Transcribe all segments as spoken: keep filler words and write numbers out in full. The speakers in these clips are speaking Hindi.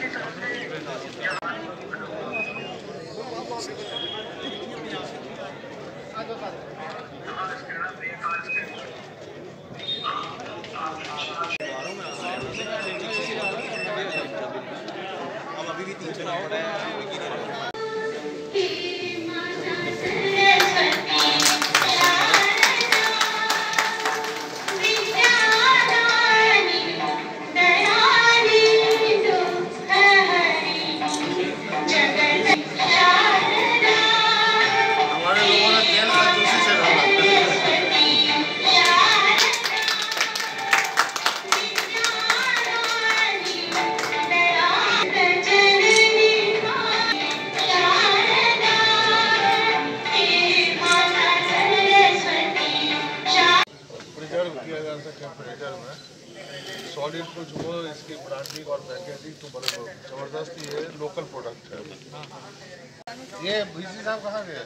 अभी भी तीन चार किया जा सकता टेम्परेचर में सॉलिड कुछ हो, इसकी ब्रांडिंग और पैकेजिंग तो बड़े जबरदस्त ही है, लोकल प्रोडक्ट है। ये भीसी साहब कहाँ गए?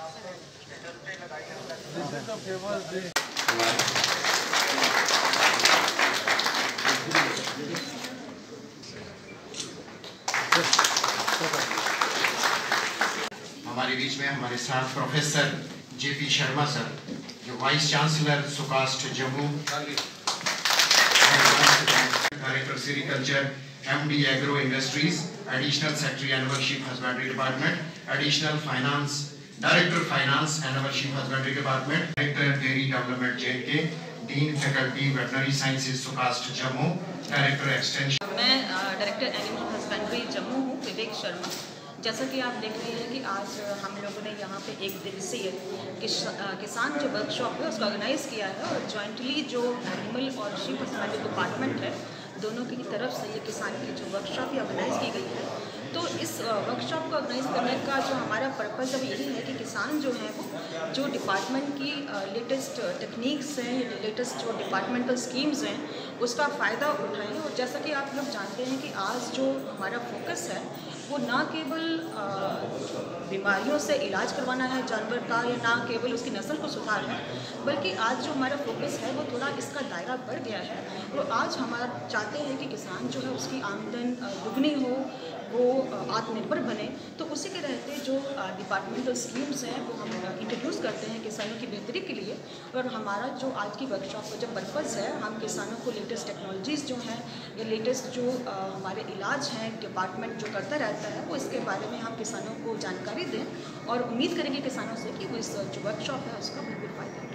फेमस हमारे बीच में हमारे साथ प्रोफेसर जेपी शर्मा सर, जो vice chancellor SKUAST Jammu, director sericulture MD agro industries, additional secretary animal sheep husbandry department, additional finance director finance animal sheep husbandry department, director dairy development JK, dean faculty veterinary sciences SKUAST Jammu, director extension. मैं डायरेक्टर एनिमल हस्बेंड्री जम्मू हूँ, विवेक शर्मा। जैसा कि आप देख रहे हैं कि आज हम लोगों ने यहाँ पे एक दिवसीय किस, किसान जो वर्कशॉप है उसको ऑर्गेनाइज़ किया है और जॉइंटली जो एनिमल और शीप हस्बेंड्री डिपार्टमेंट है दोनों की तरफ से ये किसान की जो वर्कशॉप ऑर्गेनाइज़ की गई है। तो इस वर्कशॉप को ऑर्गेनाइज़ करने का जो हमारा पर्पज़ अब यही है कि किसान जो हैं वो जो डिपार्टमेंट की लेटेस्ट टेक्निक्स हैं, लेटेस्ट जो डिपार्टमेंटल स्कीम्स हैं उसका फ़ायदा उठाएं। और जैसा कि आप लोग जानते हैं कि आज जो हमारा फोकस है वो ना केवल बीमारियों से इलाज करवाना है जानवर का या ना केवल उसकी नस्ल को सुधार है, बल्कि आज जो हमारा फोकस है वो थोड़ा इसका दायरा बढ़ गया है। और आज हमारा चाहते हैं कि किसान जो है उसकी आमदन दुगनी हो, वो आत्मनिर्भर बने। तो उसी के रहते जो डिपार्टमेंटल स्कीम्स हैं वो हम इंट्रोड्यूस करते हैं किसानों की बेहतरी के लिए। और हमारा जो आज की वर्कशॉप का जो पर्पज़ है, हम किसानों को लेटेस्ट टेक्नोलॉजीज़ जो हैं या लेटेस्ट जो आ, हमारे इलाज हैं डिपार्टमेंट जो करता रहता है वो इसके बारे में हम किसानों को जानकारी दें और उम्मीद करेंगे किसानों से कि वो इस जो वर्कशॉप है उसका बिल्कुल फ़ायदा